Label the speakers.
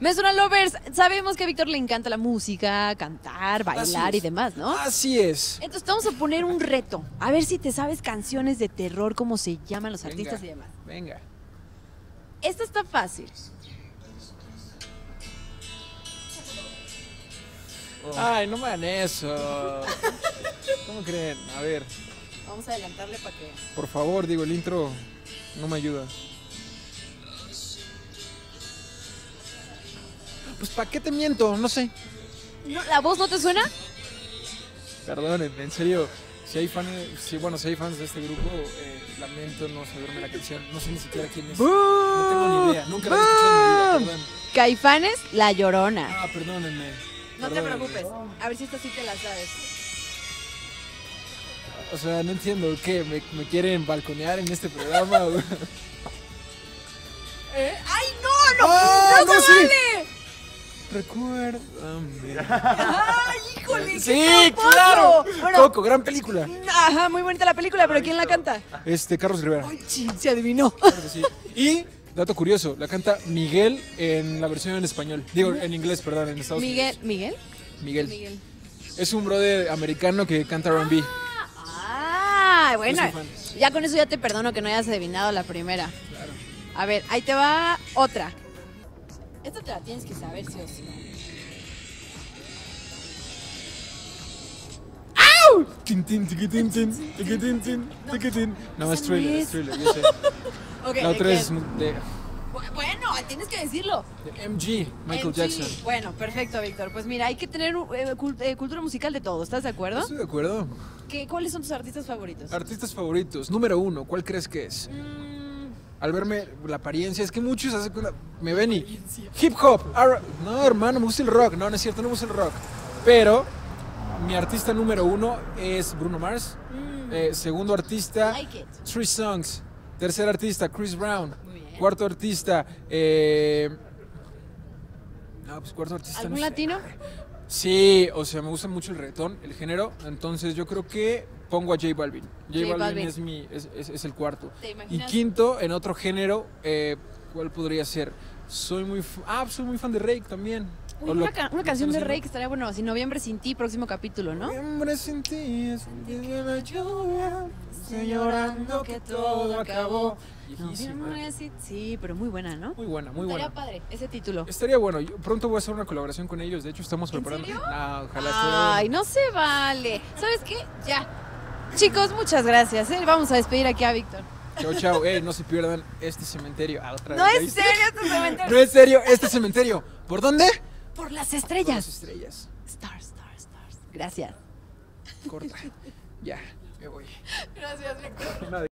Speaker 1: Me Suena Lovers, sabemos que a Víctor le encanta la música, cantar, bailar y demás, ¿no?
Speaker 2: Así es.
Speaker 1: Entonces vamos a poner un reto. A ver si te sabes canciones de terror, cómo se llaman los artistas y demás.
Speaker 2: Venga.
Speaker 1: Esta está fácil.
Speaker 2: Ay, no me hagan eso. ¿Cómo creen? A ver,
Speaker 1: Vamos a adelantarle para que...
Speaker 2: por favor, digo, el intro no me ayuda. Pues, ¿para qué te miento? No sé.
Speaker 1: ¿No, ¿La voz no te suena?
Speaker 2: Perdónenme, en serio. Si hay fans, si hay fans de este grupo, lamento no saberme la canción. No sé ni siquiera quién es. No tengo ni idea. Nunca la he escuchado en mi vida, perdón.
Speaker 1: Caifanes, La Llorona.
Speaker 2: Ah, perdónenme.
Speaker 1: No te
Speaker 2: Perdónenme.
Speaker 1: preocupes. A ver si esta sí te la sabes.
Speaker 2: O sea, no entiendo. ¿Qué? ¿Me quieren balconear en este programa?
Speaker 1: ¡Ay, no!
Speaker 2: ¡Ah,
Speaker 1: ¡No
Speaker 2: no,
Speaker 1: se
Speaker 2: sí!
Speaker 1: vale!
Speaker 2: Recuérdame.
Speaker 1: ¡Ay, híjole! qué
Speaker 2: Sí,
Speaker 1: tramposo!
Speaker 2: claro.
Speaker 1: Bueno,
Speaker 2: Coco, gran película.
Speaker 1: ajá, muy bonita la película, pero ¿quién la canta?
Speaker 2: Carlos Rivera.
Speaker 1: Ay, sí, se adivinó.
Speaker 2: Claro que sí. Y, dato curioso, la canta Miguel en la versión en español. Digo, en inglés, perdón, en Estados
Speaker 1: Miguel,
Speaker 2: Unidos.
Speaker 1: ¿Miguel?
Speaker 2: Miguel.
Speaker 1: Miguel.
Speaker 2: Es un brother americano que canta R&B.
Speaker 1: Ah, bueno.
Speaker 2: Yo soy fan.
Speaker 1: Ya con eso ya te perdono que no hayas adivinado la primera.
Speaker 2: Claro.
Speaker 1: A ver, ahí te va otra. Esta te la tienes que saber, sí o sí.
Speaker 2: Tin, tin, tiquitín, tin, tiquitín, tin, tiquitín. No, es
Speaker 1: esa no
Speaker 2: Thriller,
Speaker 1: es.
Speaker 2: es Thriller, yo sé.
Speaker 1: Ok,
Speaker 2: La otra
Speaker 1: ¿de
Speaker 2: es
Speaker 1: qué?
Speaker 2: de
Speaker 1: Bueno, tienes que decirlo.
Speaker 2: MG, Michael
Speaker 1: MG.
Speaker 2: Jackson.
Speaker 1: Bueno, perfecto, Víctor. Pues mira, hay que tener cultura musical de todo. ¿Estás de acuerdo?
Speaker 2: Estoy de acuerdo.
Speaker 1: ¿Cuáles son tus artistas favoritos?
Speaker 2: Artistas favoritos. Número 1, ¿cuál crees que es? Al verme la apariencia, es que muchos hacen me ven y hip hop. No, hermano, me gusta el rock. No, no es cierto, no me gusta el rock. Pero mi artista número 1 es Bruno Mars. Segundo artista,
Speaker 1: Like it.
Speaker 2: Three Songs. Tercer artista, Chris Brown.
Speaker 1: Muy bien.
Speaker 2: Cuarto artista, no, pues cuarto artista.
Speaker 1: ¿Algún
Speaker 2: no sé.
Speaker 1: latino?
Speaker 2: Sí, o sea, me gusta mucho el reggaetón, el género. Entonces yo creo que pongo a J Balvin. J Balvin es el cuarto.
Speaker 1: ¿Te
Speaker 2: Y
Speaker 1: imaginas?
Speaker 2: quinto, en otro género, ¿cuál podría ser? Soy muy fan de Rake también.
Speaker 1: Uy,
Speaker 2: O lo-
Speaker 1: una canción de
Speaker 2: ¿están
Speaker 1: Rey que estaría bueno, así Noviembre sin ti, próximo capítulo, ¿no?
Speaker 2: Noviembre sin ti, es un día de la lluvia, estoy llorando que todo acabó. Viejísima.
Speaker 1: Noviembre sin sí, pero muy buena, ¿no?
Speaker 2: Muy buena, muy
Speaker 1: Estaría
Speaker 2: buena.
Speaker 1: padre ese título.
Speaker 2: Estaría bueno. Pronto voy a hacer una colaboración con ellos. De hecho, estamos
Speaker 1: ¿En
Speaker 2: preparando.
Speaker 1: serio?
Speaker 2: Ah, ojalá
Speaker 1: Ay, no se vale. ¿Sabes qué? Ya. Chicos, muchas gracias. Vamos a despedir aquí a Víctor.
Speaker 2: Chao, chao. No se pierdan este cementerio. Otra
Speaker 1: No
Speaker 2: vez,
Speaker 1: es
Speaker 2: ¿viste?
Speaker 1: serio este cementerio.
Speaker 2: No es serio, este cementerio. ¿Por dónde?
Speaker 1: Por las
Speaker 2: Por las
Speaker 1: estrellas.
Speaker 2: estrellas.
Speaker 1: Stars. Gracias.
Speaker 2: Corta. Ya, me voy.
Speaker 1: Gracias, Víctor.
Speaker 2: Nada.